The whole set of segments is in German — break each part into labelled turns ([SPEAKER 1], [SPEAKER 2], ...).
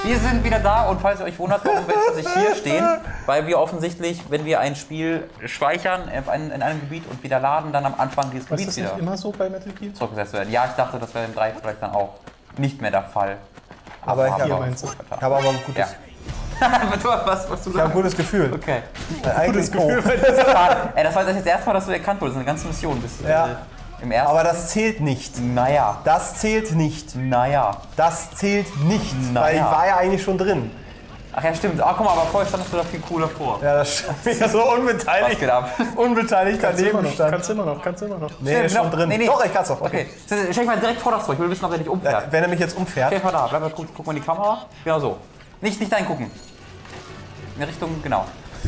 [SPEAKER 1] Wir sind wieder da und falls ihr euch wundert, warum wir plötzlich hier stehen, weil wir offensichtlich, wenn wir ein Spiel speichern in einem Gebiet und wieder laden, dann am Anfang dieses Gebiets
[SPEAKER 2] wieder... Ist das nicht immer so bei Metal Gear?
[SPEAKER 1] ...zurückgesetzt werden. Ja, ich dachte, das wäre im 3 vielleicht dann auch nicht mehr der Fall.
[SPEAKER 3] Aber ich habe aber ein gutes... Ja.
[SPEAKER 1] was du
[SPEAKER 3] ich habe ein gutes Gefühl.
[SPEAKER 1] Okay.
[SPEAKER 3] Ein gutes Gefühl.
[SPEAKER 1] Ey, das war das erste Mal, dass du erkannt wurdest. Eine ganze Mission. Im ersten
[SPEAKER 3] aber das zählt nicht.
[SPEAKER 1] Naja.
[SPEAKER 3] Das zählt nicht.
[SPEAKER 1] Naja.
[SPEAKER 3] Das zählt nicht.
[SPEAKER 1] Naja.
[SPEAKER 3] Weil ich war ja eigentlich schon drin.
[SPEAKER 1] Ach ja, stimmt. Guck mal, aber vorher standest du da viel cooler vor.
[SPEAKER 3] Ja, das stimmt. So unbeteiligt.
[SPEAKER 1] Was geht ab?
[SPEAKER 3] Unbeteiligt daneben stand.
[SPEAKER 2] Kannst immer noch.
[SPEAKER 3] Nee, der ist schon drin.
[SPEAKER 1] Nee.
[SPEAKER 3] Doch, ich kann's doch.
[SPEAKER 1] Okay. Stell dich mal direkt vor das Tor. Ich will wissen, ob er dich umfährt.
[SPEAKER 3] Wenn er mich jetzt umfährt.
[SPEAKER 1] Stell dich mal da. Bleib mal kurz, guck mal in die Kamera. Genau so. Nicht dahin gucken. In der Richtung, genau.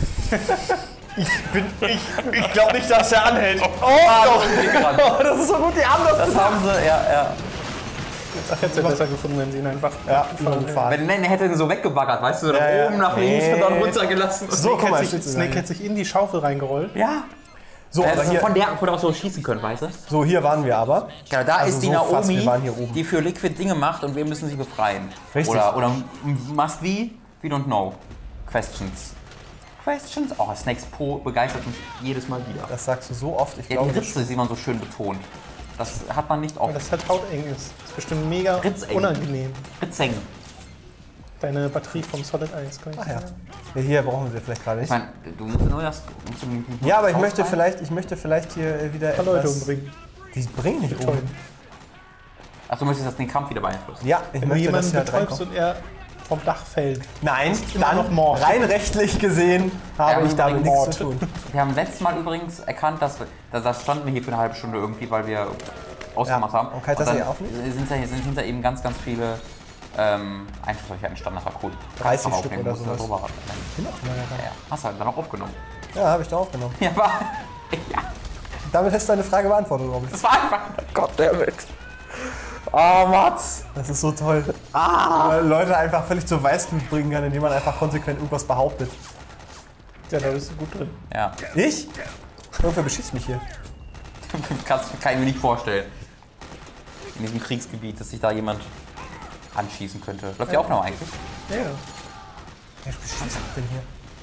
[SPEAKER 3] Ich glaube nicht, dass er anhält.
[SPEAKER 1] Das ist so gut, die haben das haben sie, ja.
[SPEAKER 2] Ach, hätte es besser gefunden, wenn sie ihn einfach
[SPEAKER 1] fahren. Wenn er hätte ihn so weggebaggert, weißt du, oben nach links und dann runtergelassen.
[SPEAKER 2] So, guck mal, Snake hätte sich in die Schaufel reingerollt.
[SPEAKER 1] Ja.
[SPEAKER 3] So, aber hier,
[SPEAKER 1] von der auch so schießen können, weißt du?
[SPEAKER 3] So, hier waren wir aber.
[SPEAKER 1] Genau, da ist die Naomi,
[SPEAKER 3] hier oben.
[SPEAKER 1] die für Liquid Dinge macht und wir müssen sie befreien.
[SPEAKER 3] Richtig.
[SPEAKER 1] Oder must we don't know. Questions. Oh, Snakes Po begeistert mich jedes Mal wieder.
[SPEAKER 3] Das sagst du so oft,
[SPEAKER 1] die Ritze sieht man so schön betont. Das hat man nicht oft.
[SPEAKER 2] Weil das halt hauteng ist. Das ist bestimmt mega unangenehm.
[SPEAKER 1] Ritzeng.
[SPEAKER 2] Deine Batterie vom Solid 1 kann ich sagen.
[SPEAKER 3] Ja, hier brauchen wir vielleicht gerade nicht.
[SPEAKER 1] Ich meine, du musst nur das...
[SPEAKER 3] Ja, aber ich möchte vielleicht hier wieder
[SPEAKER 2] etwas... Leute umbringen.
[SPEAKER 3] Die bringen nicht um.
[SPEAKER 1] Ach, du möchtest den Kampf wieder beeinflussen?
[SPEAKER 3] Ja, ich
[SPEAKER 2] Wenn
[SPEAKER 3] möchte,
[SPEAKER 2] du
[SPEAKER 3] dass
[SPEAKER 2] jemanden betäubst und er vom Dach fällt.
[SPEAKER 3] Nein, dann noch Mord. Rein rechtlich gesehen habe ich damit nichts zu tun.
[SPEAKER 1] Wir haben letztes Mal übrigens erkannt, dass standen wir hier für eine halbe Stunde irgendwie, weil wir ausgemacht haben.
[SPEAKER 3] Und kalt das hier auch nicht?
[SPEAKER 1] Sind hinter eben ganz viele Einschusslöcher entstanden, das war cool.
[SPEAKER 3] 30 Stück oder so.
[SPEAKER 1] Ja, hast du halt dann auch aufgenommen.
[SPEAKER 3] Ja, habe ich da aufgenommen.
[SPEAKER 1] Ja, ja.
[SPEAKER 3] Damit hast du deine Frage beantwortet, Robin.
[SPEAKER 1] Das war einfach... Goddammit. Oh, Mats!
[SPEAKER 3] Das ist so toll. Weil Leute einfach völlig zur Weißglut bringen kann, indem man einfach konsequent irgendwas behauptet.
[SPEAKER 2] Ja, da bist du gut drin.
[SPEAKER 1] Ja.
[SPEAKER 3] Ich? Irgendwer beschießt mich hier.
[SPEAKER 1] Kann ich mir nicht vorstellen. In diesem Kriegsgebiet, dass sich da jemand anschießen könnte. Läuft die Aufnahme eigentlich?
[SPEAKER 3] Ja. Wer beschießt mich denn hier?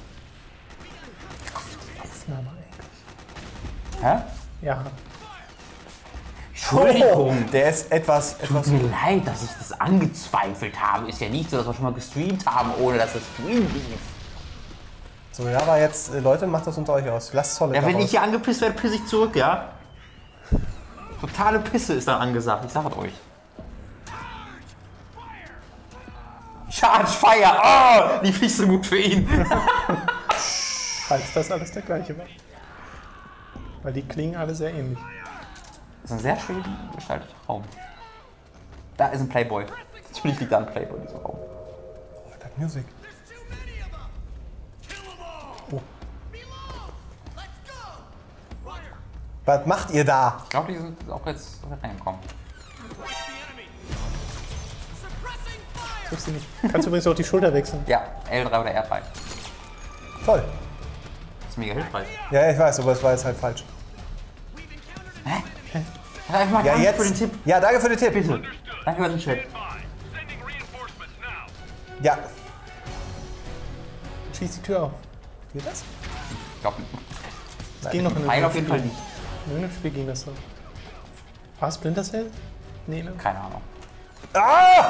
[SPEAKER 2] Aufnahme eigentlich.
[SPEAKER 1] Hä?
[SPEAKER 2] Ja.
[SPEAKER 1] Entschuldigung.
[SPEAKER 3] Der ist etwas...
[SPEAKER 1] Tut mir leid, dass ich das angezweifelt habe. Ist ja nicht so, dass wir schon mal gestreamt haben, ohne dass es Stream lief.
[SPEAKER 3] So, ja, aber jetzt, Leute, macht das unter euch aus. Lasst Solid
[SPEAKER 1] Ja, wenn
[SPEAKER 3] raus.
[SPEAKER 1] ich hier angepisst werde, pisse ich zurück, ja? Totale Pisse ist dann angesagt, ich sag es euch. Charge Fire! Oh, lief nicht so gut für ihn.
[SPEAKER 2] Falls das alles der gleiche war. Weil die klingen alle sehr ähnlich.
[SPEAKER 1] Das ist ein sehr schön gestalteter Raum. Da ist ein Playboy. Natürlich liegt da ein Playboy in diesem Raum.
[SPEAKER 3] Oh, das Musik. Oh. Was macht ihr da?
[SPEAKER 1] Ich glaube, die sind auch jetzt reingekommen.
[SPEAKER 2] Triffst du nicht. Kannst übrigens auch die Schulter wechseln.
[SPEAKER 1] Ja, L3 oder R3.
[SPEAKER 3] Toll.
[SPEAKER 1] Das ist mega hilfreich.
[SPEAKER 3] Ja, ich weiß, aber es war jetzt halt falsch.
[SPEAKER 1] Hä? Ja,
[SPEAKER 3] Ja, jetzt.
[SPEAKER 1] Für den Tipp.
[SPEAKER 3] Ja, danke für den Tipp.
[SPEAKER 1] Bitte. Danke für den Chat.
[SPEAKER 3] Ja.
[SPEAKER 2] Schieß die Tür auf.
[SPEAKER 3] Geht das?
[SPEAKER 1] Ich glaube,
[SPEAKER 2] Das ging noch in
[SPEAKER 1] Pfeil auf jeden Fall nicht.
[SPEAKER 2] In einem Spiel ging das so. War es Splinter Cell? Nee, ne?
[SPEAKER 1] Keine Ahnung.
[SPEAKER 3] Ah!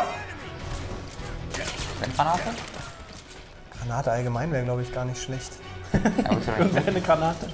[SPEAKER 1] Wenn Granate?
[SPEAKER 3] Granate allgemein wäre, glaube ich, gar nicht schlecht.
[SPEAKER 1] Ja,
[SPEAKER 2] Eine Granate.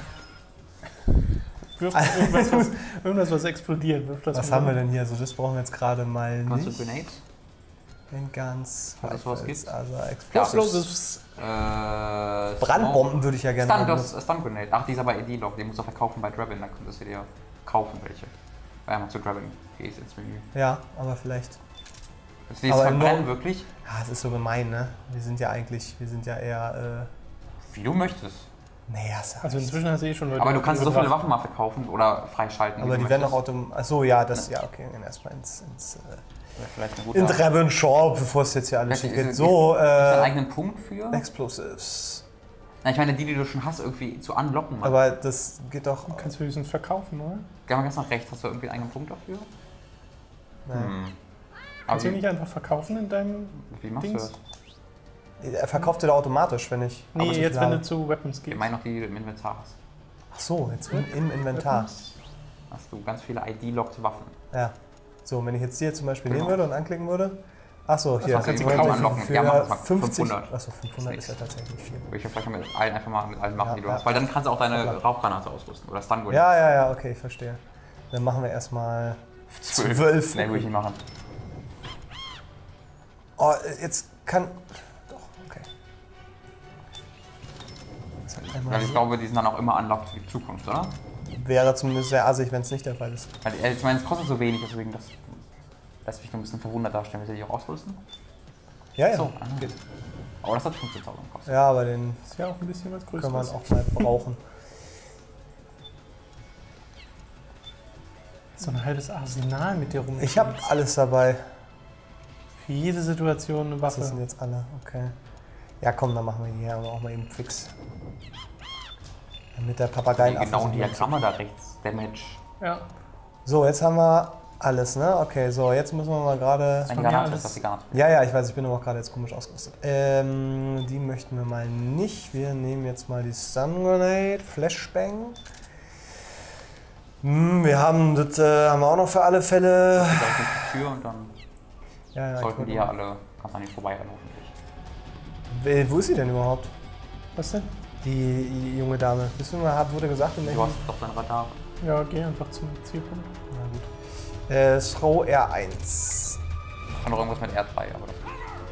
[SPEAKER 2] Wirf irgendwas, was explodiert. Wirf das
[SPEAKER 3] Was haben wir denn hier? So, das brauchen wir jetzt gerade mal
[SPEAKER 1] Kannst du
[SPEAKER 3] nicht.
[SPEAKER 1] Grenades?
[SPEAKER 3] Ganz.
[SPEAKER 1] Hat das sowas gibt?
[SPEAKER 3] Also
[SPEAKER 2] Explosives.
[SPEAKER 3] Brandbomben würde ich ja gerne haben.
[SPEAKER 1] Stun Grenade. Ach, die ist aber E-Log. Den musst du verkaufen bei Draven. Dann könntest du dir kaufen welche. Weil einmal zu Draven gehst ins Menü.
[SPEAKER 3] Ja, aber vielleicht.
[SPEAKER 1] Willst du die jetzt verbrennen, wirklich?
[SPEAKER 3] Ja, es ist so gemein, ne? Wir sind ja eher.
[SPEAKER 1] Wie du möchtest.
[SPEAKER 3] Naja,
[SPEAKER 2] also inzwischen hast du eh schon Leute.
[SPEAKER 1] Aber du kannst so viele Waffen mal verkaufen oder freischalten.
[SPEAKER 3] Aber die werden auch automatisch. Achso, ja, das. Ja, okay. Dann erstmal ins
[SPEAKER 1] vielleicht eine gute
[SPEAKER 3] in Dravenshore, bevor es jetzt hier alles schief geht. So,
[SPEAKER 1] Gibt es einen eigenen Punkt für?
[SPEAKER 3] Explosives.
[SPEAKER 1] Na, ich meine, die du schon hast, irgendwie zu unlocken. Mann.
[SPEAKER 3] Aber das geht doch.
[SPEAKER 2] Du kannst höchstens verkaufen, oder?
[SPEAKER 1] Geh mal ganz nach rechts. Hast du irgendwie einen eigenen Punkt dafür?
[SPEAKER 3] Nein.
[SPEAKER 2] Kannst du nicht einfach verkaufen in deinem
[SPEAKER 1] Wie machst
[SPEAKER 2] Dings?
[SPEAKER 1] du das?
[SPEAKER 3] Er verkauft dir automatisch, wenn ich.
[SPEAKER 2] Nee,
[SPEAKER 3] aber so
[SPEAKER 2] jetzt
[SPEAKER 3] viel
[SPEAKER 2] wenn
[SPEAKER 3] habe.
[SPEAKER 2] du zu Weapons
[SPEAKER 1] Ich
[SPEAKER 2] gehst.
[SPEAKER 1] meine noch die im Inventar hast.
[SPEAKER 3] Ach so, jetzt im Inventar.
[SPEAKER 2] Weapons.
[SPEAKER 1] Hast du ganz viele ID-locked Waffen.
[SPEAKER 3] Ja. So, wenn ich jetzt die hier zum Beispiel
[SPEAKER 1] Genau.
[SPEAKER 3] nehmen würde und anklicken würde. Ach so, hier.
[SPEAKER 1] kannst du
[SPEAKER 3] wollte
[SPEAKER 1] kaum
[SPEAKER 3] ich
[SPEAKER 1] anlocken.
[SPEAKER 3] für
[SPEAKER 1] Ja, mach das mal.
[SPEAKER 3] 50.
[SPEAKER 1] 500.
[SPEAKER 3] Achso, 500 ist ja tatsächlich viel.
[SPEAKER 1] Würde ich ja vielleicht mit allen einfach mal mit allen machen,
[SPEAKER 3] Ja,
[SPEAKER 1] die du
[SPEAKER 3] ja.
[SPEAKER 1] hast. Weil dann kannst du auch deine Rauchgranate ausrüsten. Oder Stun Grenade.
[SPEAKER 3] Ja, okay, ich verstehe. Dann machen wir erstmal 12.
[SPEAKER 1] Nee, würde ich nicht machen.
[SPEAKER 3] Oh, jetzt kann. Doch, okay. Das hat einmal
[SPEAKER 1] Weil ich glaube, die sind dann auch immer unlocked für die Zukunft, oder?
[SPEAKER 3] wäre zumindest sehr assig, wenn es nicht der Fall ist.
[SPEAKER 1] Weil, ich meine, es kostet so wenig, deswegen das lässt mich nur ein bisschen verwundert darstellen. Willst du die auch ausrüsten?
[SPEAKER 3] Ja, ja.
[SPEAKER 1] So,
[SPEAKER 3] Geht.
[SPEAKER 1] aber das hat 15.000 gekostet.
[SPEAKER 3] Ja, aber den
[SPEAKER 2] Ist ja auch ein bisschen was
[SPEAKER 3] kann man
[SPEAKER 2] Größeres.
[SPEAKER 3] auch mal brauchen.
[SPEAKER 2] So ein halbes Arsenal mit dir rum.
[SPEAKER 3] Ich habe alles dabei.
[SPEAKER 2] Für jede Situation eine
[SPEAKER 3] Was
[SPEAKER 2] Waffe.
[SPEAKER 3] sind jetzt alle? Okay. Ja, komm, dann machen wir die hier aber auch mal eben fix. Mit der Papageien.
[SPEAKER 1] Genau, Diagramme da rechts. Damage.
[SPEAKER 2] Ja.
[SPEAKER 3] So, jetzt haben wir alles, ne? Okay, so, jetzt müssen wir mal gerade.
[SPEAKER 1] Ein
[SPEAKER 2] mir
[SPEAKER 1] Granate
[SPEAKER 2] alles-
[SPEAKER 1] ist das die Granate.
[SPEAKER 3] Ja, ich weiß, ich bin aber auch gerade jetzt komisch ausgerüstet. Die möchten wir mal nicht. Wir nehmen jetzt mal die Stun Grenade, Flashbang. Wir haben das haben wir auch noch für alle Fälle.
[SPEAKER 1] Da ist die Tür und dann
[SPEAKER 3] Ja, ich
[SPEAKER 1] sollten
[SPEAKER 3] wollte
[SPEAKER 1] die ja alle, kannst an nicht vorbeirennen hoffentlich.
[SPEAKER 3] Wo ist sie denn überhaupt?
[SPEAKER 2] Was denn?
[SPEAKER 3] Die junge Dame. Wissen wir mal, wurde gesagt, in
[SPEAKER 1] Du
[SPEAKER 3] welchem?
[SPEAKER 1] hast doch dein Radar.
[SPEAKER 2] Ja, geh einfach zum Zielpunkt.
[SPEAKER 3] Na gut. Throw R1.
[SPEAKER 1] Kann doch irgendwas mit R3, aber das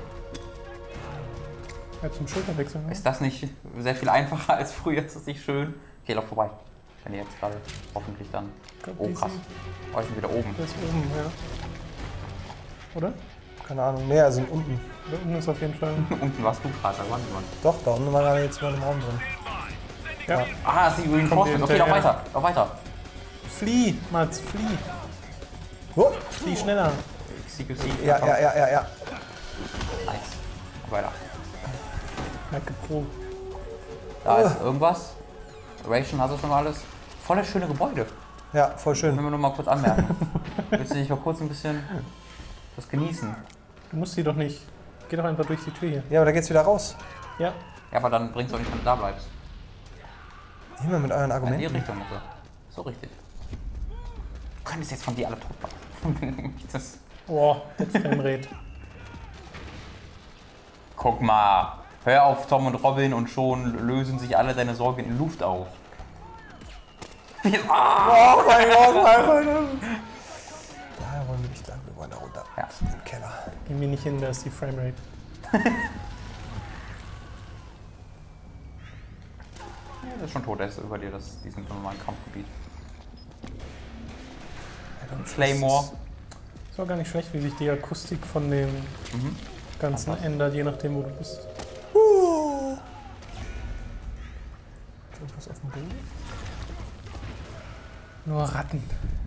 [SPEAKER 2] Ja, zum Schulterwechseln. Ne?
[SPEAKER 1] ist das nicht sehr viel einfacher als früher? Ist das nicht schön? Okay, lauf vorbei. Wenn ihr jetzt gerade hoffentlich dann. Oh krass. Oh, wir sind wieder oben.
[SPEAKER 2] Das ist oben, ja. Oder?
[SPEAKER 3] Keine Ahnung, mehr sind unten.
[SPEAKER 2] Da unten ist auf jeden Fall.
[SPEAKER 1] Unten warst du gerade, da war niemand.
[SPEAKER 3] Doch, da unten war gerade jetzt mal im Raum drin.
[SPEAKER 2] Ja.
[SPEAKER 1] Ah, das ist die Reinforcement. Okay, lauf
[SPEAKER 2] hinterher.
[SPEAKER 1] weiter, lauf weiter.
[SPEAKER 2] Flieh, Mats, flieh.
[SPEAKER 3] Oh,
[SPEAKER 2] Flieh schneller.
[SPEAKER 1] CQC.
[SPEAKER 3] ja.
[SPEAKER 1] Nice. Weiter.
[SPEAKER 2] Merke Pro.
[SPEAKER 1] Da ist irgendwas. Ration, hast du schon mal alles? Voll das schöne Gebäude.
[SPEAKER 3] Ja, voll schön.
[SPEAKER 1] Wenn wir nur mal kurz anmerken. Willst du nicht mal kurz ein bisschen das genießen?
[SPEAKER 2] Du musst sie doch nicht. Geh doch einfach durch die Tür hier.
[SPEAKER 3] Ja, aber da geht's wieder raus.
[SPEAKER 2] Ja.
[SPEAKER 1] Ja, aber dann bringst du auch nicht, wenn du da bleibst.
[SPEAKER 3] Immer mit euren
[SPEAKER 1] In die
[SPEAKER 3] Argumenten.
[SPEAKER 1] Richtung muss er. So richtig. Du könntest jetzt von dir alle tot machen. Das-
[SPEAKER 2] Boah, das Framerate.
[SPEAKER 1] Guck mal. Hör auf Tom und Robin und schon lösen sich alle deine Sorgen in Luft auf. Ah!
[SPEAKER 3] Oh mein Gott, Alter. Da wollen wir nicht lang, wir wollen da runter.
[SPEAKER 1] Ja.
[SPEAKER 3] In den Keller.
[SPEAKER 2] Geh mir nicht hin, da ist die Framerate.
[SPEAKER 1] Ja, das ist schon tot, der ist über dir, die sind im normalen Kampfgebiet. Claymore.
[SPEAKER 2] Ist auch gar nicht schlecht, wie sich die Akustik von dem Ganzen ändert, je nachdem, wo du bist.
[SPEAKER 3] Irgendwas auf dem Boden?
[SPEAKER 2] Nur Ratten.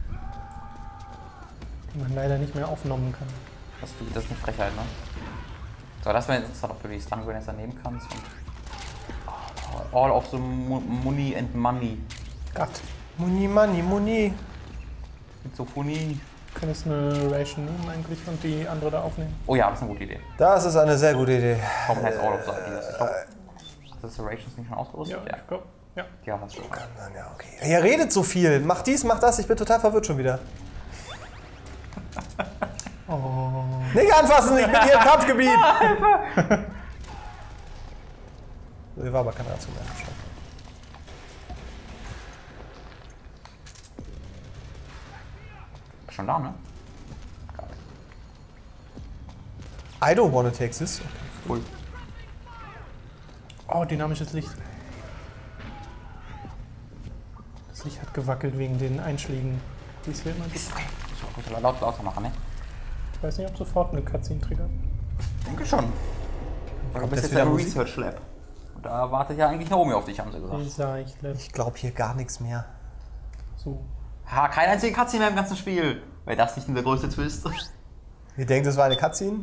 [SPEAKER 2] Die man leider nicht mehr aufnehmen kann.
[SPEAKER 1] Das ist eine Frechheit, ne? So, das wäre interessant, ob du die Stun Grenades dann nehmen kannst. Und all of the money and money.
[SPEAKER 2] Gott.
[SPEAKER 3] Muni.
[SPEAKER 1] Mit so Funny.
[SPEAKER 2] Du könntest eine Ration nehmen eigentlich und die andere da aufnehmen.
[SPEAKER 1] Oh ja, das ist eine gute Idee.
[SPEAKER 3] Das ist eine sehr gute Idee.
[SPEAKER 1] Tom has all of the ideas. Ich glaube, das Rations nicht schon ausgerüstet?
[SPEAKER 2] Ja, ich glaube. Ja.
[SPEAKER 1] Ja, hast du schon.
[SPEAKER 3] Ja, okay. Ihr redet so viel. Macht dies, macht das. Ich bin total verwirrt schon wieder.
[SPEAKER 2] Oh.
[SPEAKER 3] Nicht anfassen, ich bin hier im Kampfgebiet. Hier war aber keine Reaktion mehr.
[SPEAKER 1] Schon da, ne?
[SPEAKER 3] I don't wanna take this.
[SPEAKER 1] Cool.
[SPEAKER 2] Oh, dynamisches Licht. Das Licht hat gewackelt wegen den Einschlägen, die es hier immer gibt.
[SPEAKER 1] Ich muss lauter machen, ne?
[SPEAKER 2] Ich weiß nicht, ob sofort eine Cutscene triggert.
[SPEAKER 1] Denke schon. Du bist
[SPEAKER 3] jetzt
[SPEAKER 1] jetzt
[SPEAKER 3] wieder
[SPEAKER 1] im
[SPEAKER 3] Musik?
[SPEAKER 1] Research Lab. Und da wartet ja eigentlich Naomi auf dich, haben sie gesagt.
[SPEAKER 2] Wie sah ich
[SPEAKER 3] Ich glaube hier gar nichts mehr.
[SPEAKER 2] so?
[SPEAKER 1] Ha, kein einziger Cutscene mehr im ganzen Spiel. Wäre das nicht der größte Twist?
[SPEAKER 3] Ihr denkt, das war eine Cutscene?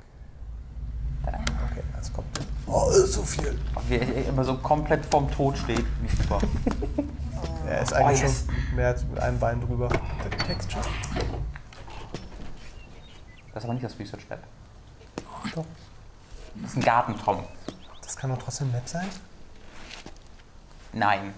[SPEAKER 3] Okay, jetzt kommt. Oh, ist so viel.
[SPEAKER 1] Wie er immer so komplett vorm Tod steht. Wie super.
[SPEAKER 3] Er ist eigentlich
[SPEAKER 1] yes.
[SPEAKER 3] schon mehr als mit einem Bein drüber. Texture.
[SPEAKER 1] Das ist aber nicht das Research Lab.
[SPEAKER 3] Doch.
[SPEAKER 1] Das ist ein Garten, Tom.
[SPEAKER 3] Das kann doch trotzdem nett sein.
[SPEAKER 1] Nein.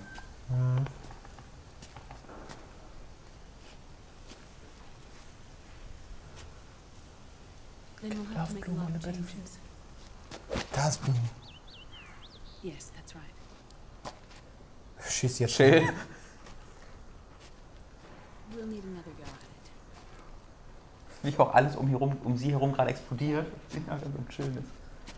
[SPEAKER 4] Then we'll have to make a lot of changes.
[SPEAKER 3] Das Blumen.
[SPEAKER 4] Yes, that's right.
[SPEAKER 3] Schießt jetzt.
[SPEAKER 1] Chill.
[SPEAKER 4] We'll need another go at it.
[SPEAKER 1] Nicht auch alles um sie herum gerade explodiert. Ja, ganz so chill ist.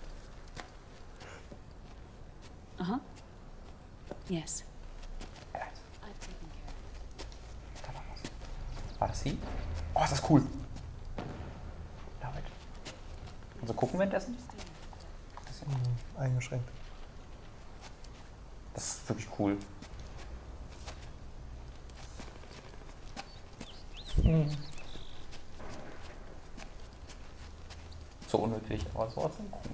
[SPEAKER 4] Uh-huh. Yes.
[SPEAKER 1] Ja,
[SPEAKER 4] I've taken care of
[SPEAKER 1] da war was. War das sie? Oh, ist das cool. David. Also gucken währenddessen?
[SPEAKER 3] Eingeschränkt.
[SPEAKER 1] Das ist wirklich cool. So unnötig, aber so trotzdem cool.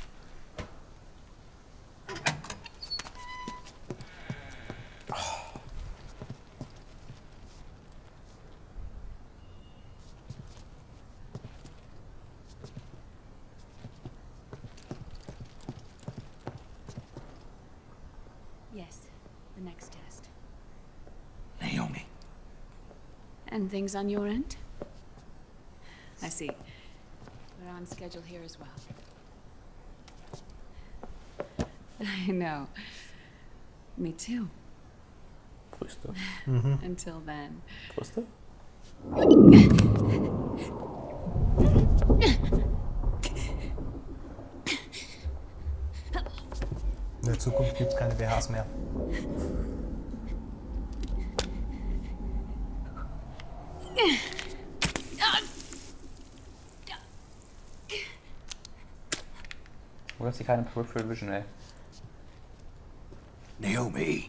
[SPEAKER 4] Yes, the next test.
[SPEAKER 5] Naomi.
[SPEAKER 4] And things on your end? I see. We're on schedule here as well. I know. Me too.
[SPEAKER 1] Brüste.
[SPEAKER 4] Until then.
[SPEAKER 1] Brüste?
[SPEAKER 3] In der Zukunft gibt es keine BHs mehr.
[SPEAKER 1] Wo hast du keine Peripheral Vision, ey?
[SPEAKER 5] Naomi.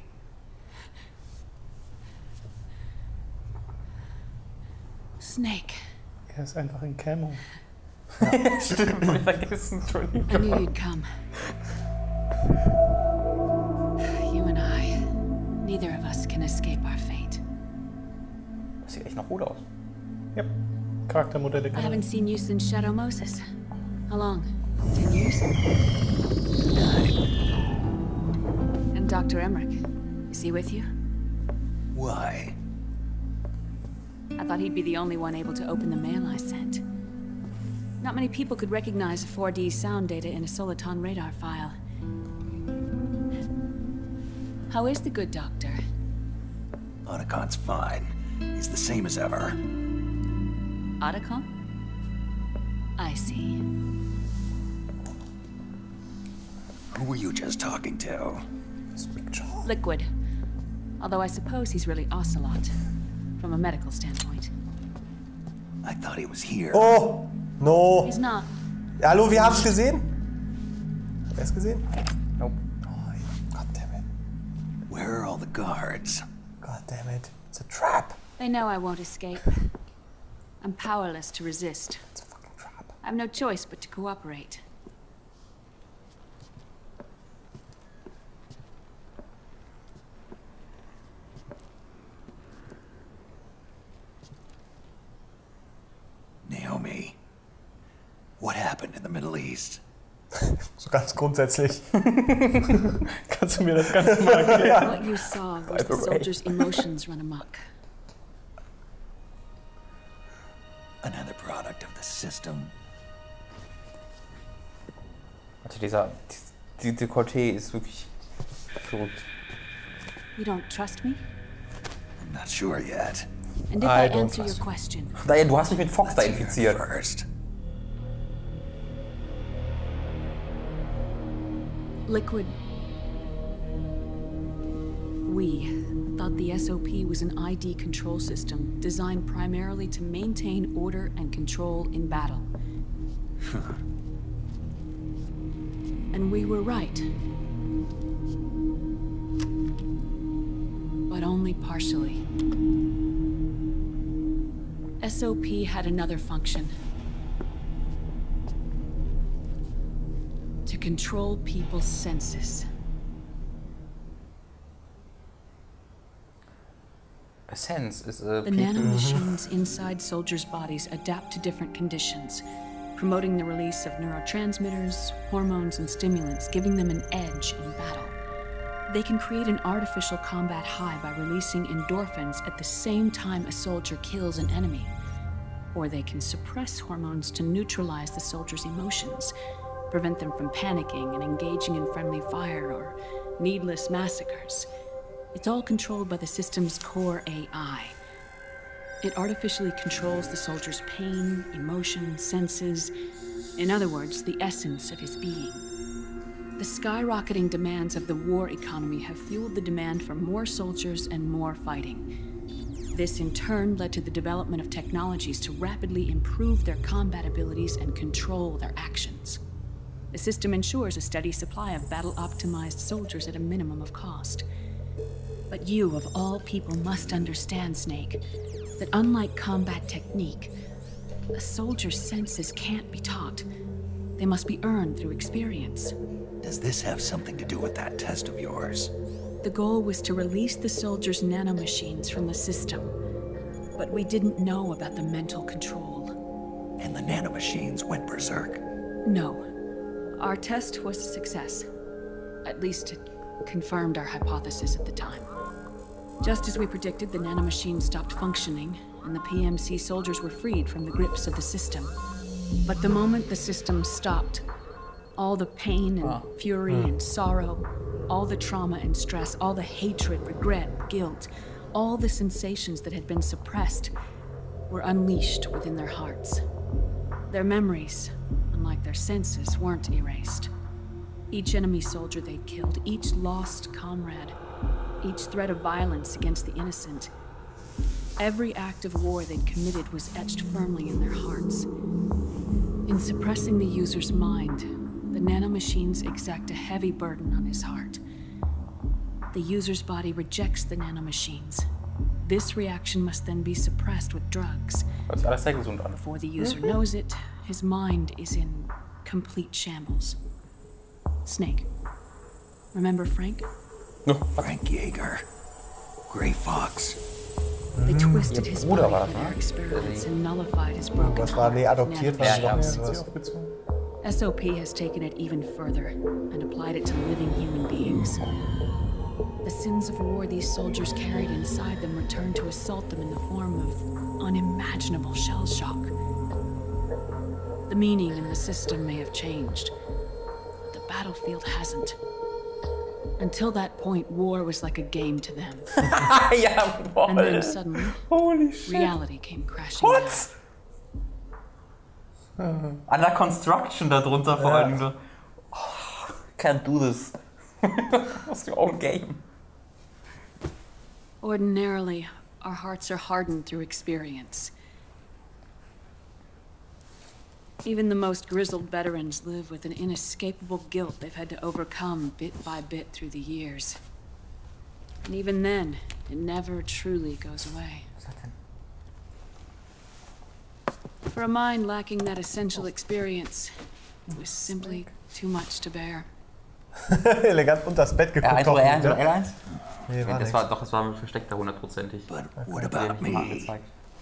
[SPEAKER 4] Snake.
[SPEAKER 2] Er ist einfach in Camo.
[SPEAKER 1] Stimmt, hab ich vergessen, Entschuldigung.
[SPEAKER 4] I knew you'd come. You and I, neither of us can escape our fate.
[SPEAKER 1] Das sieht echt noch gut aus.
[SPEAKER 2] Ja. Charaktermodelle
[SPEAKER 4] I
[SPEAKER 2] genau.
[SPEAKER 4] haven't seen you since Shadow Moses. How long? 10 years? And Dr. Emmerich, is he with you?
[SPEAKER 5] Why?
[SPEAKER 4] I thought he'd be the only one able to open the mail I sent. Not many people could recognize 4D sound data in a Soliton radar file. How is the good doctor?
[SPEAKER 5] Otacon's fine. He's the same as ever.
[SPEAKER 4] Otacon? I see.
[SPEAKER 5] Who were you just talking to?
[SPEAKER 4] Liquid. Although I suppose he's really Ocelot, from a medical standpoint.
[SPEAKER 5] I thought he was here.
[SPEAKER 3] Oh! No!
[SPEAKER 4] He's not.
[SPEAKER 3] Ja, hallo, wir haben es gesehen. Habt ihr es gesehen?
[SPEAKER 1] Nope.
[SPEAKER 3] Oh, God damn it.
[SPEAKER 5] Where are all the guards?
[SPEAKER 3] God damn it. It's a trap.
[SPEAKER 4] They know I won't escape. I'm powerless to resist.
[SPEAKER 3] It's a fucking trap.
[SPEAKER 4] I have no choice but to cooperate.
[SPEAKER 5] Naomi. What happened in the Middle East?
[SPEAKER 3] So ganz grundsätzlich.
[SPEAKER 2] Kannst du mir das Ganze mal erklären?
[SPEAKER 4] What you saw was the soldiers' emotions run amok.
[SPEAKER 5] Another product of the system.
[SPEAKER 1] Also die Dekolleté ist wirklich verrückt.
[SPEAKER 4] You don't trust me?
[SPEAKER 5] I'm not sure yet.
[SPEAKER 4] And if
[SPEAKER 3] I
[SPEAKER 4] I
[SPEAKER 3] don't
[SPEAKER 4] answer your
[SPEAKER 3] trust you.
[SPEAKER 4] question,
[SPEAKER 1] Naja, du hast mich mit Fox da
[SPEAKER 5] Let's hear it
[SPEAKER 1] infiziert.
[SPEAKER 5] first.
[SPEAKER 4] Liquid. We thought the SOP was an ID control system designed primarily to maintain order and control in battle. And we were right. But only partially. SOP had another function. To control people's senses.
[SPEAKER 1] Sense is
[SPEAKER 4] The
[SPEAKER 1] people.
[SPEAKER 4] nanomachines inside soldiers' bodies adapt to different conditions, promoting the release of neurotransmitters, hormones, and stimulants, giving them an edge in battle. They can create an artificial combat high by releasing endorphins at the same time a soldier kills an enemy. Or they can suppress hormones to neutralize the soldier's emotions, prevent them from panicking and engaging in friendly fire or needless massacres. It's all controlled by the system's core AI. It artificially controls the soldier's pain, emotion, senses, in other words, the essence of his being. The skyrocketing demands of the war economy have fueled the demand for more soldiers and more fighting. This in turn led to the development of technologies to rapidly improve their combat abilities and control their actions. The system ensures a steady supply of battle-optimized soldiers at a minimum of cost. But you, of all people, must understand, Snake, that unlike combat technique, a soldier's senses can't be taught. They must be earned through experience.
[SPEAKER 5] Does this have something to do with that test of yours?
[SPEAKER 4] The goal was to release the soldiers' nanomachines from the system, but we didn't know about the mental control.
[SPEAKER 5] And the nanomachines went berserk?
[SPEAKER 4] No. Our test was a success. At least it confirmed our hypothesis at the time. Just as we predicted, the nanomachines stopped functioning, and the PMC soldiers were freed from the grips of the system. But the moment the system stopped, all the pain and fury and sorrow, all the trauma and stress, all the hatred, regret, guilt, all the sensations that had been suppressed were unleashed within their hearts. Their memories, unlike their senses, weren't erased. Each enemy soldier they'd killed, each lost comrade, each threat of violence against the innocent, every act of war they'd committed was etched firmly in their hearts. In suppressing the user's mind, the nanomachines exact a heavy burden on his heart. The user's body rejects the nanomachines. This reaction must then be suppressed with drugs.
[SPEAKER 1] Hört sich alles sehr gesund an.
[SPEAKER 4] Before the user knows it, his mind is in complete shambles. Snake. Remember Frank?
[SPEAKER 5] Frank Jaeger. Gray Fox.
[SPEAKER 4] They twisted his
[SPEAKER 1] Bruder
[SPEAKER 4] body
[SPEAKER 1] war
[SPEAKER 4] for
[SPEAKER 1] das,
[SPEAKER 4] their
[SPEAKER 1] ne?
[SPEAKER 4] experiments and nullified his broken
[SPEAKER 3] Was war,
[SPEAKER 4] heart
[SPEAKER 3] nee,
[SPEAKER 4] with
[SPEAKER 3] adoptiert war
[SPEAKER 1] Ja,
[SPEAKER 3] das
[SPEAKER 1] ja.
[SPEAKER 3] doch
[SPEAKER 2] Hat sie
[SPEAKER 3] nicht.
[SPEAKER 2] aufgezogen?
[SPEAKER 4] SOP has taken it even further and applied it to living human beings. The sins of war these soldiers carried inside them returned to assault them in the form of unimaginable shell shock. The meaning in the system may have changed, but the battlefield hasn't. Until that point, war was like a game to them.
[SPEAKER 1] Ja,
[SPEAKER 4] And then
[SPEAKER 1] voll.
[SPEAKER 4] suddenly,
[SPEAKER 1] Holy shit.
[SPEAKER 4] reality came crashing down.
[SPEAKER 1] An der Construction darunter vor
[SPEAKER 3] Ja.
[SPEAKER 1] allem so. Oh, can't do this. What's your own game?
[SPEAKER 4] Ordinarily, our hearts are hardened through experience. Even the most grizzled veterans live with an inescapable guilt they've had to overcome bit by bit through the years. And even then, it never truly goes away. For a mind lacking that essential experience, it was simply too much to bear.
[SPEAKER 3] Elegant unter das Bett geguckt.
[SPEAKER 1] R1 oder R1 oder
[SPEAKER 3] hoffentlich,
[SPEAKER 1] L1?
[SPEAKER 3] Nee, war
[SPEAKER 1] Das
[SPEAKER 3] nix.
[SPEAKER 1] war, doch, das war versteckt da hundertprozentig.
[SPEAKER 5] But
[SPEAKER 1] Wurde
[SPEAKER 5] what
[SPEAKER 1] dir
[SPEAKER 5] about
[SPEAKER 1] nicht mal
[SPEAKER 5] me?
[SPEAKER 1] angezeigt.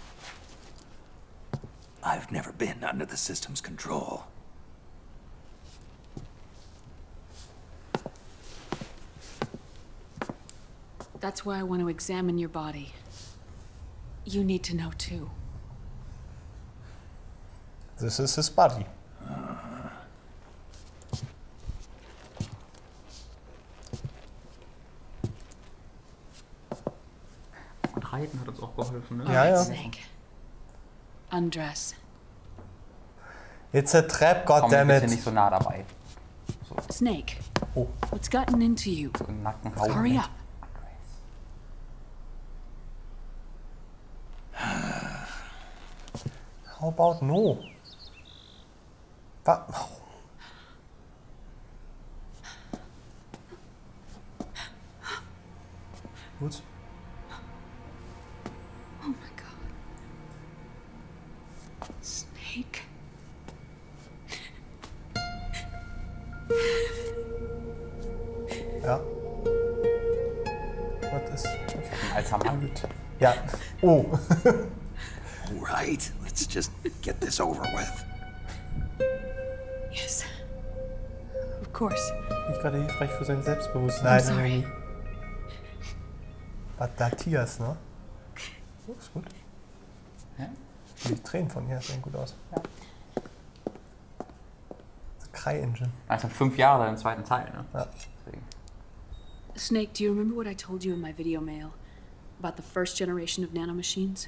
[SPEAKER 5] I've never been under the system's control.
[SPEAKER 4] That's why I want to examine your body. You need to know too.
[SPEAKER 3] This is his body.
[SPEAKER 1] Und Reiten hat uns auch geholfen, ne?
[SPEAKER 3] Ja,
[SPEAKER 4] Alright,
[SPEAKER 3] ja.
[SPEAKER 4] Snake. Undress.
[SPEAKER 3] It's a trap,
[SPEAKER 1] Komm, wir
[SPEAKER 3] goddammit.
[SPEAKER 1] sind nicht so nah dabei.
[SPEAKER 4] Snake.
[SPEAKER 3] Oh.
[SPEAKER 4] What's gotten into you?
[SPEAKER 1] So im Nacken hauen.
[SPEAKER 4] Hurry up.
[SPEAKER 3] How about no? Wa Gut.
[SPEAKER 4] Oh my god. Snake.
[SPEAKER 3] Ja. Was ist?
[SPEAKER 1] Ich hab einen Alter Mann.
[SPEAKER 3] Ja. Oh.
[SPEAKER 5] Right, let's just get this over with.
[SPEAKER 4] Yes. Of course.
[SPEAKER 2] Nicht gerade hilfreich für sein Selbstbewusstsein.
[SPEAKER 4] I'm sorry.
[SPEAKER 3] Matthias, ne? Oh, ist gut.
[SPEAKER 1] Ja?
[SPEAKER 3] Die Tränen von hier sehen gut aus. Ja. Cry-Engine.
[SPEAKER 1] Also 5 Jahre im zweiten Teil, ne?
[SPEAKER 3] Ja.
[SPEAKER 1] Deswegen.
[SPEAKER 4] Snake, do you remember what I told you in my video mail about the first generation of nanomachines?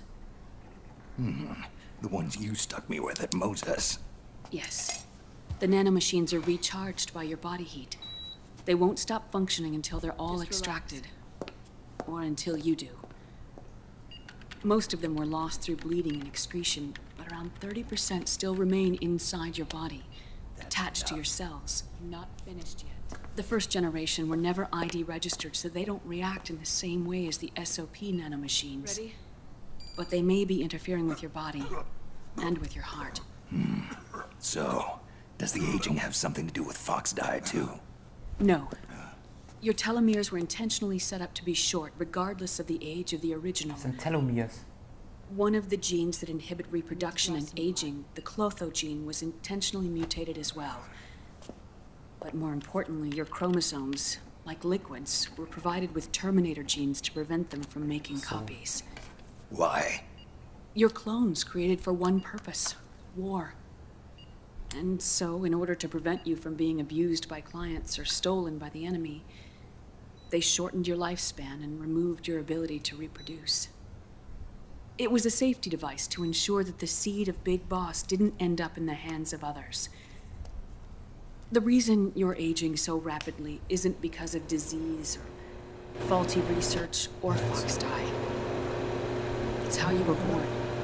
[SPEAKER 5] The ones you stuck me with at Moses.
[SPEAKER 4] Yes. The nanomachines are recharged by your body heat. They won't stop functioning until they're all extracted. Or until you do. Most of them were lost through bleeding and excretion, but around 30% still remain inside your body, attached to your cells. Not finished yet. The first generation were never ID registered, so they don't react in the same way as the SOP nanomachines. Ready? But they may be interfering with your body and with your heart.
[SPEAKER 5] So, does the aging have something to do with Fox Die too?
[SPEAKER 4] No. Your telomeres were intentionally set up to be short, regardless of the age of the original.
[SPEAKER 1] Das sind Telomeres.
[SPEAKER 4] One of the genes that inhibit reproduction and aging, the Clotho gene, was intentionally mutated as well. But more importantly, your chromosomes, like liquids, were provided with terminator genes to prevent them from making copies.
[SPEAKER 5] Why?
[SPEAKER 4] Your clones created for one purpose: war. And so, in order to prevent you from being abused by clients or stolen by the enemy, they shortened your lifespan and removed your ability to reproduce. It was a safety device to ensure that the seed of Big Boss didn't end up in the hands of others. The reason you're aging so rapidly isn't because of disease or faulty research or Fox Die. It's how you were born.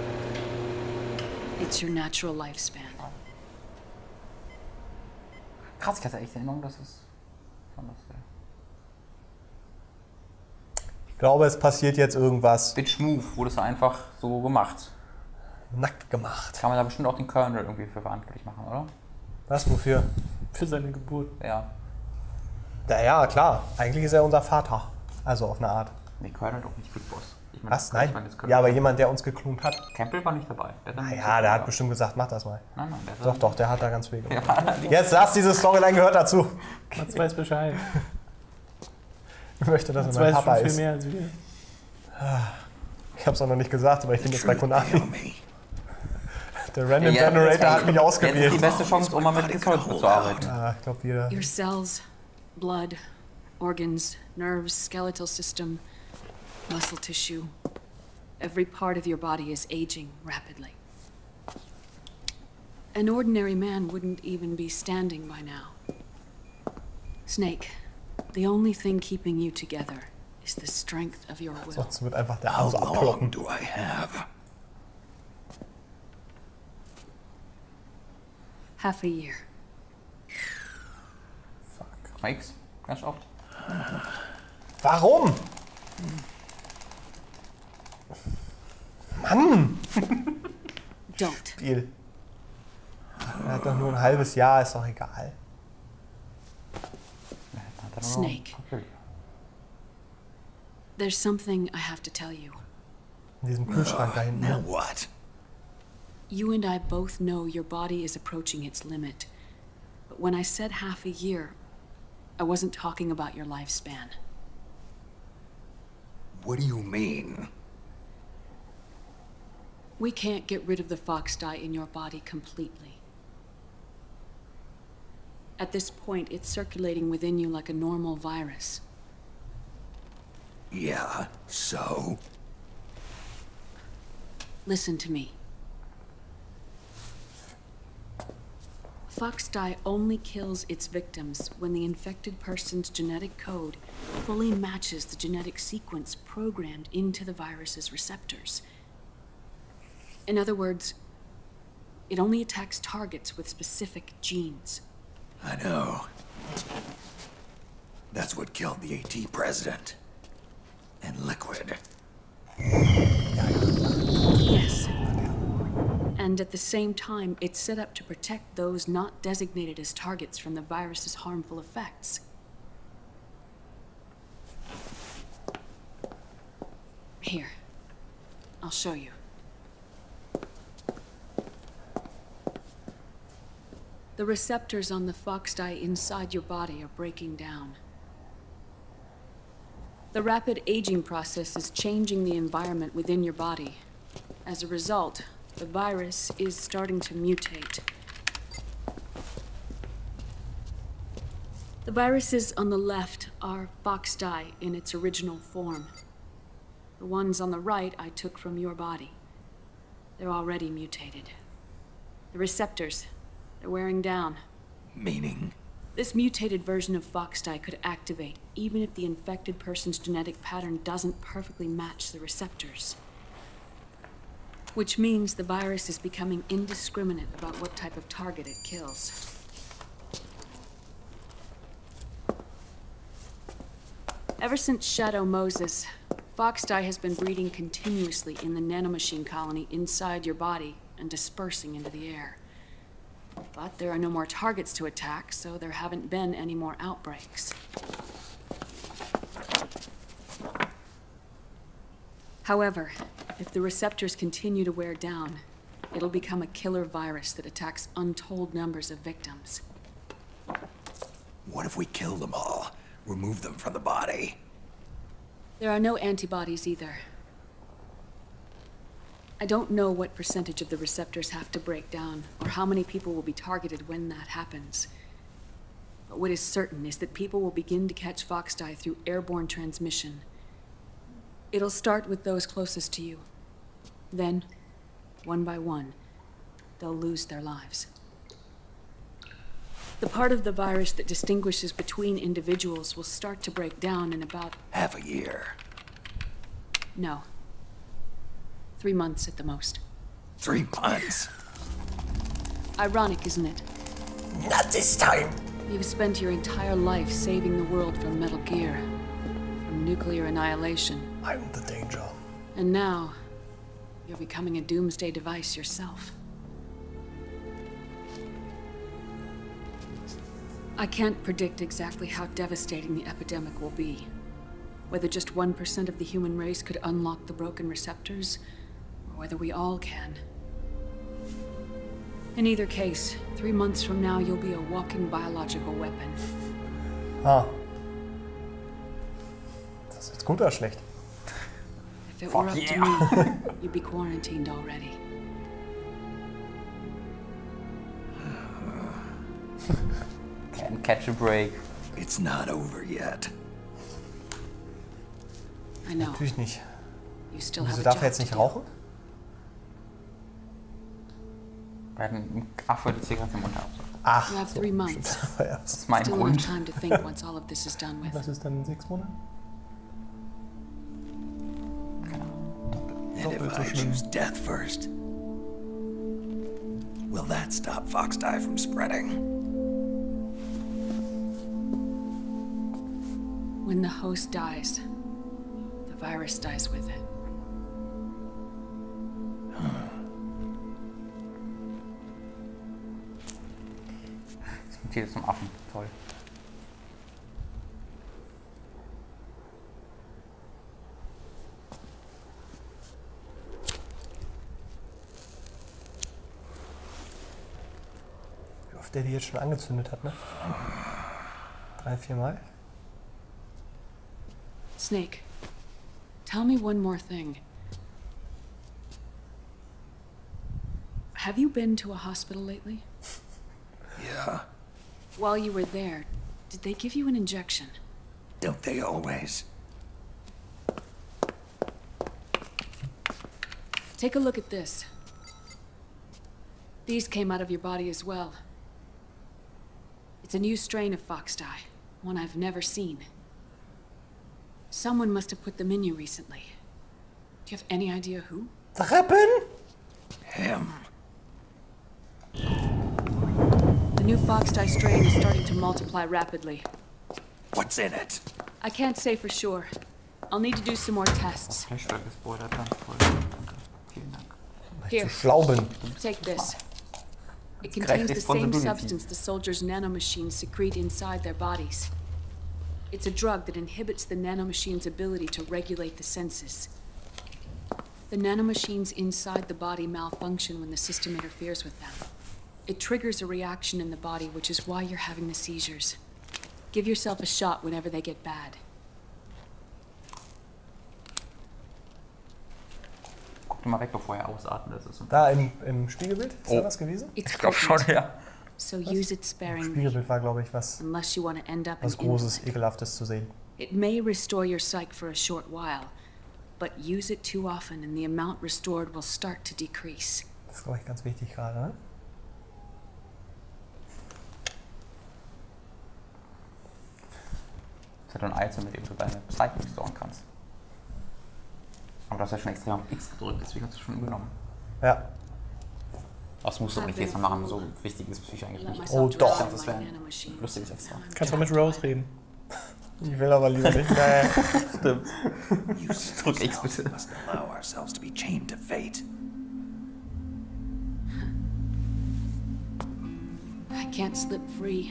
[SPEAKER 4] It's your natural lifespan.
[SPEAKER 1] Krass, ich hatte echt Erinnerung, dass es anders wäre.
[SPEAKER 3] Ich glaube, es passiert jetzt irgendwas.
[SPEAKER 1] Bitch Move wurde es einfach so gemacht.
[SPEAKER 3] Nackt gemacht.
[SPEAKER 1] Kann man da bestimmt auch den Colonel irgendwie für verantwortlich machen, oder?
[SPEAKER 3] Was, wofür?
[SPEAKER 2] Für seine Geburt.
[SPEAKER 1] Ja.
[SPEAKER 3] Ja, klar. Eigentlich ist er unser Vater. Also auf eine Art.
[SPEAKER 1] Nee, Colonel doch nicht Big Boss. Ich meine,
[SPEAKER 3] Was? Nein?
[SPEAKER 1] ich meine, das Colonel.
[SPEAKER 3] Ja, aber jemand, der uns geklont hat.
[SPEAKER 1] Campbell war nicht dabei.
[SPEAKER 3] Ja, der hat bestimmt gesagt, mach das mal.
[SPEAKER 1] Nein, der
[SPEAKER 3] Doch, doch, der hat da ganz viel gemacht.
[SPEAKER 1] Ja,
[SPEAKER 3] Jetzt sagst diese Storyline gehört dazu.
[SPEAKER 2] Mats weiß Bescheid.
[SPEAKER 3] Ich möchte, dass
[SPEAKER 2] Mats
[SPEAKER 3] er mein
[SPEAKER 2] weiß
[SPEAKER 3] Papa
[SPEAKER 2] schon
[SPEAKER 3] ist.
[SPEAKER 2] viel mehr als wir.
[SPEAKER 3] Ich hab's auch noch nicht gesagt, aber ich bin jetzt bei
[SPEAKER 5] Fail
[SPEAKER 3] Konami.
[SPEAKER 5] me.
[SPEAKER 3] Der Random Generator hat mich
[SPEAKER 1] Jetzt ist
[SPEAKER 3] ausgewählt.
[SPEAKER 1] die beste Chance, um mal mit Discord zu arbeiten.
[SPEAKER 3] Ah, ich glaube, wir.
[SPEAKER 4] Your cells, blood, organs, nerves, skeletal system, muscle tissue. Every part of your body is aging rapidly. An ordinary man wouldn't even be standing by now. Snake, the only thing keeping you together is the strength of your will.
[SPEAKER 3] Sonst wird einfach der
[SPEAKER 5] How
[SPEAKER 3] Arm so
[SPEAKER 5] long
[SPEAKER 3] abploppen.
[SPEAKER 5] do I have?
[SPEAKER 4] Half a year.
[SPEAKER 1] Mikes, ganz oft.
[SPEAKER 3] Warum? Mann!
[SPEAKER 4] Don't.
[SPEAKER 3] Spiel. Er hat doch nur ein halbes Jahr, ist doch egal.
[SPEAKER 4] Snake. There's something I have to tell you.
[SPEAKER 3] In diesem Kühlschrank da hinten.
[SPEAKER 5] Now what?
[SPEAKER 4] You and I both know your body is approaching its limit. But when I said half a year, I wasn't talking about your lifespan.
[SPEAKER 5] What do you mean?
[SPEAKER 4] We can't get rid of the Fox Die in your body completely. At this point, it's circulating within you like a normal virus.
[SPEAKER 5] Yeah, so?
[SPEAKER 4] Listen to me. Fox Die only kills its victims when the infected person's genetic code fully matches the genetic sequence programmed into the virus's receptors. In other words, it only attacks targets with specific genes.
[SPEAKER 5] I know. That's what killed the AT president. And Liquid.
[SPEAKER 4] Yes. And at the same time, it's set up to protect those not designated as targets from the virus's harmful effects. Here. I'll show you. The receptors on the fox dye inside your body are breaking down. The rapid aging process is changing the environment within your body. As a result, the virus is starting to mutate. The viruses on the left are fox dye in its original form. The ones on the right I took from your body. They're already mutated. The receptors, they're wearing down.
[SPEAKER 5] Meaning?
[SPEAKER 4] This mutated version of fox dye could activate even if the infected person's genetic pattern doesn't perfectly match the receptors. Which means the virus is becoming indiscriminate about what type of target it kills. Ever since Shadow Moses, fox dye has been breeding continuously in the nanomachine colony inside your body and dispersing into the air. But there are no more targets to attack, so there haven't been any more outbreaks. However, if the receptors continue to wear down, it'll become a killer virus that attacks untold numbers of victims.
[SPEAKER 5] What if we kill them all? Remove them from the body?
[SPEAKER 4] There are no antibodies either. I don't know what percentage of the receptors have to break down, or how many people will be targeted when that happens. But what is certain is that people will begin to catch fox dye through airborne transmission. It'll start with those closest to you. Then, one by one, they'll lose their lives. The part of the virus that distinguishes between individuals will start to break down in about...
[SPEAKER 5] half a year.
[SPEAKER 4] No. 3 months at the most.
[SPEAKER 5] 3 months?
[SPEAKER 4] Ironic, isn't it?
[SPEAKER 5] Not this time!
[SPEAKER 4] You've spent your entire life saving the world from Metal Gear, from nuclear annihilation.
[SPEAKER 3] I'm the danger.
[SPEAKER 4] And now, you're becoming a doomsday device yourself. I can't predict exactly how devastating the epidemic will be. Whether just 1% of the human race could unlock the broken receptors, or whether we all can. In either case, 3 months from now, you'll be a walking biological weapon.
[SPEAKER 3] Ah. Das ist jetzt gut oder schlecht?
[SPEAKER 4] If it were up to me, you'd be quarantined already.
[SPEAKER 1] Can't catch a break.
[SPEAKER 5] It's not over yet.
[SPEAKER 4] I know.
[SPEAKER 3] Natürlich nicht.
[SPEAKER 4] You still
[SPEAKER 3] Wieso
[SPEAKER 4] have a
[SPEAKER 3] darf
[SPEAKER 4] job
[SPEAKER 3] er jetzt
[SPEAKER 4] to
[SPEAKER 3] nicht
[SPEAKER 4] do.
[SPEAKER 3] rauchen?
[SPEAKER 1] Wir hatten einen Affe die Zigarette im Mund hat.
[SPEAKER 3] Ach,
[SPEAKER 4] You have 3 months.
[SPEAKER 3] das war
[SPEAKER 1] Das
[SPEAKER 3] erst.
[SPEAKER 1] ist mein
[SPEAKER 4] Still enough
[SPEAKER 1] Grund.
[SPEAKER 4] time to think once all of this is done with.
[SPEAKER 2] Was ist dann in 6 Monaten?
[SPEAKER 5] And if I choose death first, will that stop fox dye from spreading?
[SPEAKER 4] When the host dies, the virus dies with it.
[SPEAKER 1] Das mutiert zum Affen. Toll.
[SPEAKER 3] Wie oft der die jetzt schon angezündet hat, ne? 3, 4 Mal?
[SPEAKER 4] Snake, tell me one more thing. Have you been to a hospital lately?
[SPEAKER 5] Yeah.
[SPEAKER 4] While you were there, did they give you an injection?
[SPEAKER 5] Don't they always?
[SPEAKER 4] Take a look at this. These came out of your body as well. It's a new strain of fox dye, one I've never seen. Someone must have put them in you recently. Do you have any idea who?
[SPEAKER 3] Treppen?
[SPEAKER 5] Him.
[SPEAKER 4] The new fox dye strain is starting to multiply rapidly.
[SPEAKER 5] What's in it?
[SPEAKER 4] I can't say for sure. I'll need to do some more tests.
[SPEAKER 1] Flashback gespoilert dann. Toll. Danke. Vielen Dank.
[SPEAKER 4] Here,
[SPEAKER 3] Schlauben.
[SPEAKER 4] take this. It
[SPEAKER 1] Correct
[SPEAKER 4] contains the same
[SPEAKER 1] responsibility.
[SPEAKER 4] substance the soldiers' nanomachines secrete inside their bodies. It's a drug that inhibits the nanomachine's ability to regulate the senses. The nanomachines inside the body malfunction when the system interferes with them. It triggers a reaction in the body, which is why you're having the seizures. Give yourself a shot whenever they get bad.
[SPEAKER 1] Guck dir mal weg, bevor er ausatmet. Das ist so.
[SPEAKER 3] Da im Spiegelbild? Ist da was gewesen?
[SPEAKER 4] It's
[SPEAKER 1] Ich glaube schon,
[SPEAKER 4] potent,
[SPEAKER 1] ja.
[SPEAKER 4] so use it sparingly,
[SPEAKER 3] Spiegelbild war, glaube ich, was
[SPEAKER 4] unless you want to end up an
[SPEAKER 3] Großes,
[SPEAKER 4] invalid.
[SPEAKER 3] Ekelhaftes zu sehen.
[SPEAKER 4] It may restore your psyche for a short while, but use it too often and the amount restored will start to decrease.
[SPEAKER 3] Das ist, glaube ich, ganz wichtig gerade, ne?
[SPEAKER 1] Das hat ein Item, mit dem du deine Psyche restoren kannst. Aber du hast ja schon extrem auf X gedrückt, deswegen hast du es schon übernommen.
[SPEAKER 3] Ja.
[SPEAKER 1] Das musst du aber nicht jetzt noch machen, so wichtig ist Psyche eigentlich
[SPEAKER 4] Let
[SPEAKER 1] nicht.
[SPEAKER 3] Oh,
[SPEAKER 4] myself
[SPEAKER 3] doch.
[SPEAKER 4] drown
[SPEAKER 1] Das
[SPEAKER 4] my
[SPEAKER 1] wäre ein
[SPEAKER 4] nanomachine.
[SPEAKER 1] lustiges Extra.
[SPEAKER 2] Kannst du mit Rose reden?
[SPEAKER 3] Ich will aber lieber nicht. Nee.
[SPEAKER 1] Stimmt.
[SPEAKER 5] You
[SPEAKER 1] Drück X bitte.
[SPEAKER 5] must allow ourselves to be chained to fate.
[SPEAKER 4] I can't slip free.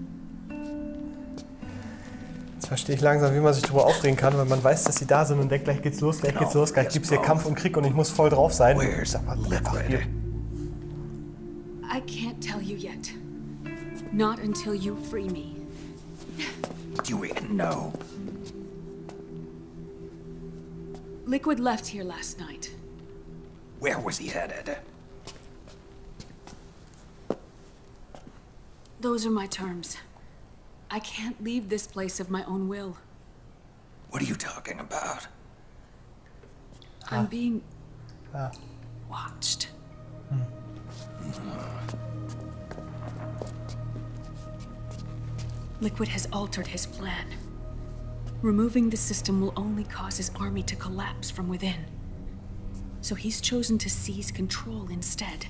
[SPEAKER 3] Jetzt verstehe ich langsam, wie man sich darüber aufregen kann, weil man weiß, dass sie da sind und denkt, gleich geht's los, gleich geht's los, gleich gibt's hier Kampf und Krieg und ich muss voll drauf sein.
[SPEAKER 5] Where's Liquid?
[SPEAKER 4] I can't tell you yet. Not until you free me.
[SPEAKER 5] Do we know?
[SPEAKER 4] Liquid left here last night.
[SPEAKER 5] Where was he headed?
[SPEAKER 4] Those are my terms. I can't leave this place of my own will.
[SPEAKER 5] What are you talking about?
[SPEAKER 4] I'm being
[SPEAKER 3] Ah.
[SPEAKER 4] watched. Liquid has altered his plan. Removing the system will only cause his army to collapse from within. So he's chosen to seize control instead.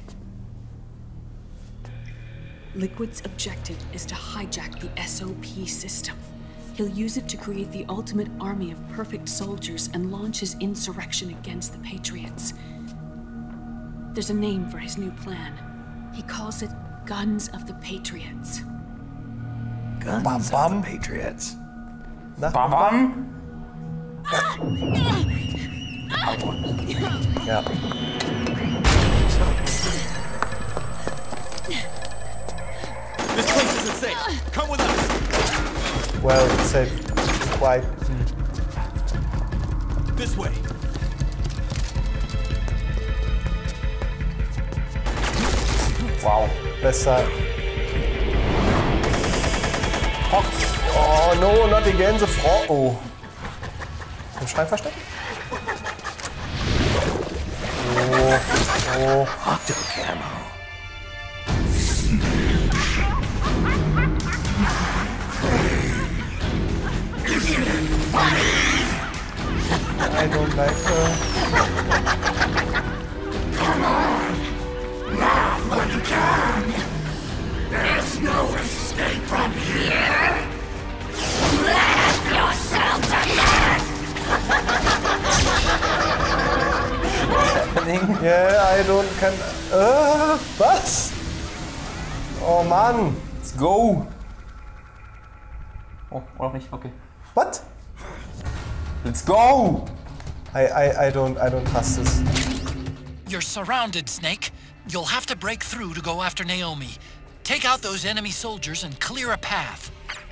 [SPEAKER 4] Liquid's objective is to hijack the SOP system. He'll use it to create the ultimate army of perfect soldiers and launch his insurrection against the Patriots. There's a name for his new plan. He calls it Guns of the Patriots.
[SPEAKER 5] Guns
[SPEAKER 3] Bam,
[SPEAKER 5] of
[SPEAKER 3] bam.
[SPEAKER 5] the Patriots.
[SPEAKER 3] Na?
[SPEAKER 1] Bam, bam.
[SPEAKER 3] Ja.
[SPEAKER 6] This place isn't safe. Come with us.
[SPEAKER 3] Well, safe. Quite.
[SPEAKER 6] This way.
[SPEAKER 1] Wow.
[SPEAKER 3] Besser. Oh, no, not again, the Frau. Oh. Im Schrein verstecken? Oh.
[SPEAKER 5] Octo camo.
[SPEAKER 3] I don't like her. Yeah, I don't can. Was? Oh Mann.
[SPEAKER 1] Let's go. Oh, oder auch nicht? Okay.
[SPEAKER 3] What?
[SPEAKER 1] Let's go!
[SPEAKER 3] I don't trust this.
[SPEAKER 7] You're surrounded, Snake. You'll have to break through to go after Naomi. Take out those enemy soldiers and clear a path.